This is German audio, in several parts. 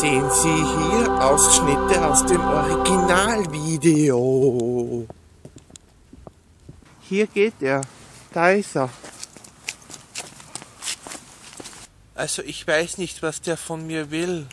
Sehen Sie hier Ausschnitte aus dem Originalvideo. Hier geht er. Da ist er. Also ich weiß nicht, was der von mir will.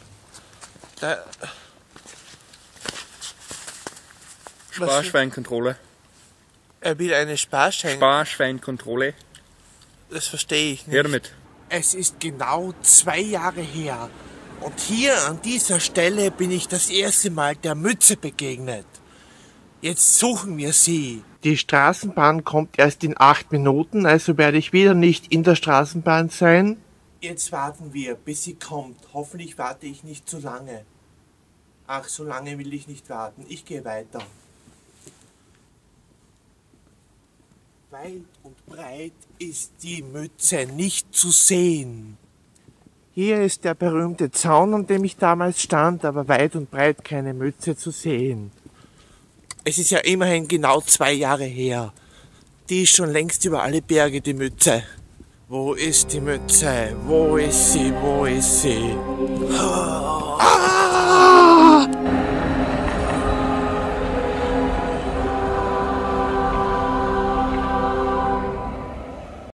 Sparschweinkontrolle. Er will eine Sparschweinkontrolle. Das verstehe ich nicht. Hör damit. Es ist genau 2 Jahre her. Und hier an dieser Stelle bin ich das erste Mal der Mütze begegnet. Jetzt suchen wir sie. Die Straßenbahn kommt erst in 8 Minuten, also werde ich wieder nicht in der Straßenbahn sein. Jetzt warten wir, bis sie kommt. Hoffentlich warte ich nicht zu lange. Ach, so lange will ich nicht warten. Ich gehe weiter. Weit und breit ist die Mütze nicht zu sehen. Hier ist der berühmte Zaun, an dem ich damals stand, aber weit und breit keine Mütze zu sehen. Es ist ja immerhin genau 2 Jahre her. Die ist schon längst über alle Berge, die Mütze. Wo ist die Mütze? Wo ist sie? Wo ist sie? Ah!